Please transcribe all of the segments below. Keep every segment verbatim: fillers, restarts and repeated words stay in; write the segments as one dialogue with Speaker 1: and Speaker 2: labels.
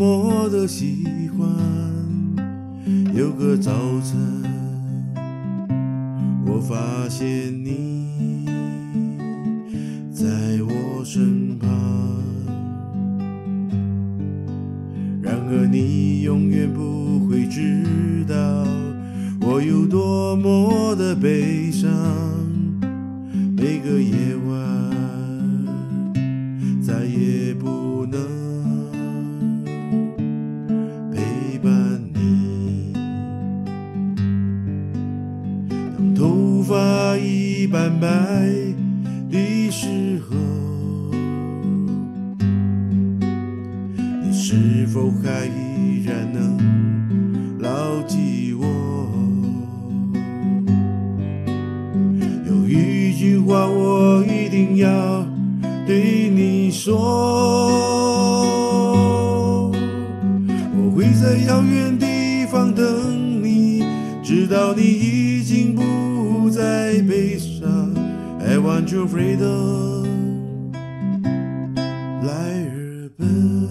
Speaker 1: 么的喜欢。有个早晨，我发现你在我身旁，然而你永远不会知道我有多么的悲伤。每个夜晚再也不能陪伴你，当头发已斑白的时候，你是否还依然能牢记我？有一句话我一定要对你说，我会在遥远地方等你，直到你已经不再悲伤。 I want your freedom， 来日本。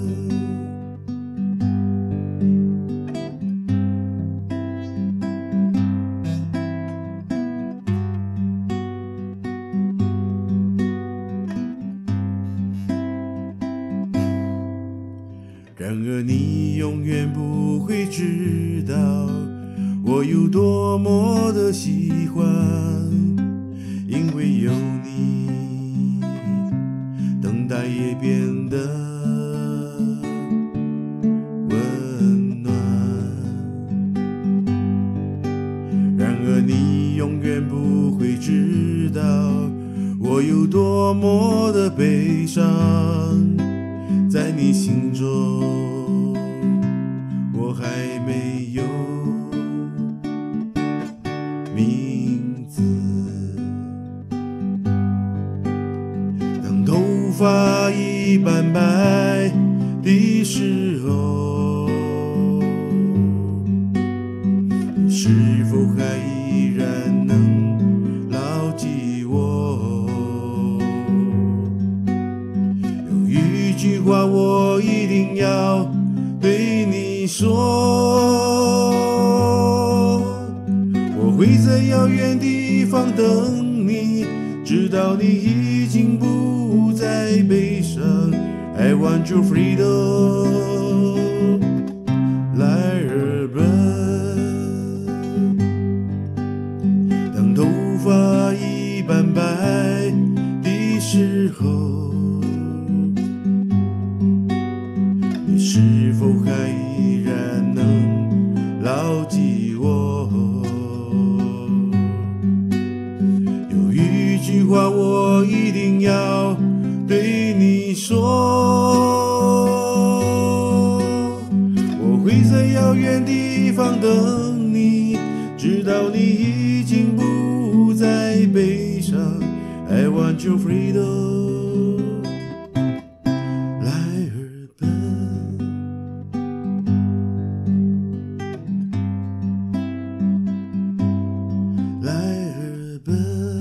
Speaker 1: 然而你永远不会知道我有多么的喜欢，因为有你，等待也变得温暖。然而你永远不会知道我有多么的悲伤，在你心中我还没有名字。当头发已斑白的时候，你是否还依然能牢记我？有一句话我一定要对你说，我会在遥远地方等你，直到你已经不再悲伤。 I want your freedom， 来日本。当头发已斑白的时候，你是否还依然能牢记我？有一句话我一定要对你说，我会在遥远地方等你，直到你已经不再悲伤。I want your freedom， 来日本。来日本。